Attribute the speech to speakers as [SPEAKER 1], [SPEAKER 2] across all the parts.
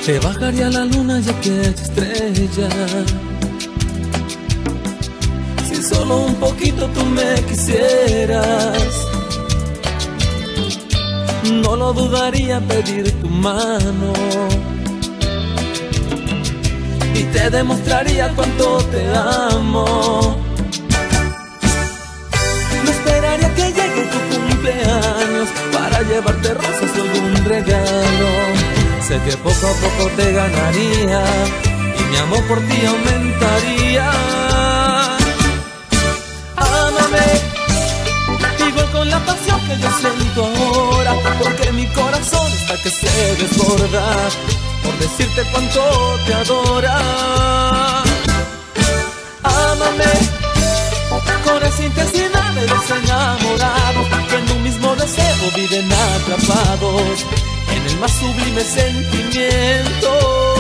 [SPEAKER 1] Te bajaría la luna y aquella estrella si solo un poquito tú me quisieras. No lo dudaría pedir tu mano y te demostraría cuánto te amo. No esperaría que llegue tu cumpleaños para llevarte rosas o algún regalo. Sé que poco a poco te ganaría y mi amor por ti aumentaría. Ámame, igual con la pasión que yo siento ahora, porque mi corazón está que se desborda por decirte cuánto te adora. Ámame con esa intensidad de los enamorados que en un mismo deseo viven atrapados en el más sublime sentimiento.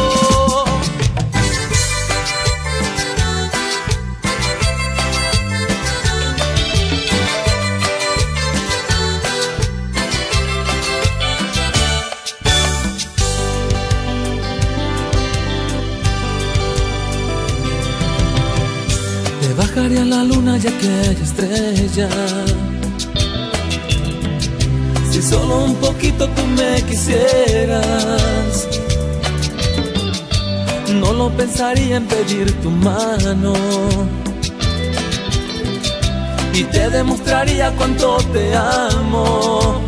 [SPEAKER 1] Te bajaría la luna y aquella estrella si solo un poquito tú me quisieras. No lo pensaría en pedir tu mano y te demostraría cuánto te amo.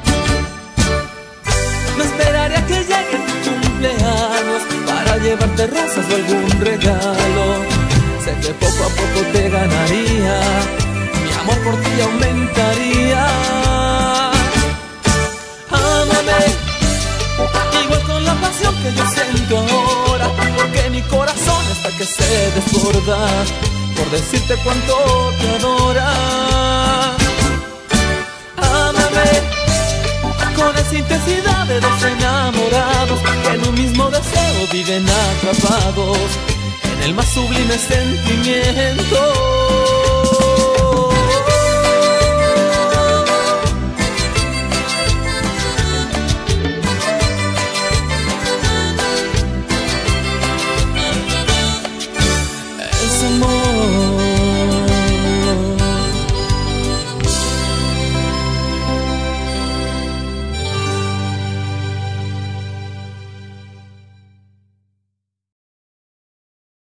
[SPEAKER 1] No esperaría que llegue tu cumpleaños para llevarte rosas o algún regalo. Sé que poco a poco te ganaría, mi amor por ti aumentaría. Ámame, igual con la pasión que yo siento ahora, porque mi corazón está que se desborda por decirte cuánto te adora. Ámame con esa intensidad de dos enamorados que en un mismo deseo viven atrapados en el más sublime sentimiento.